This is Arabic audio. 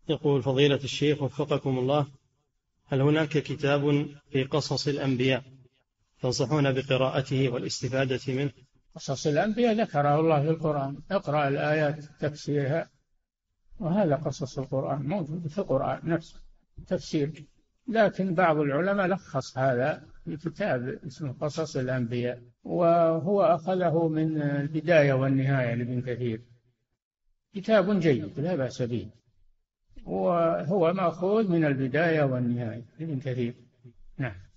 يقول فضيلة الشيخ وفقكم الله، هل هناك كتاب في قصص الأنبياء تنصحون بقراءته والاستفادة منه؟ قصص الأنبياء ذكره الله في القرآن، اقرأ الآيات تفسيرها، وهذا قصص القرآن موجود في القرآن نفسه تفسير، لكن بعض العلماء لخص هذا في كتاب اسمه قصص الأنبياء، وهو أخذه من البداية والنهاية لابن كثير، كتاب جيد لا بأس به، وهو مأخوذ من البداية والنهاية لابن كثير. نعم.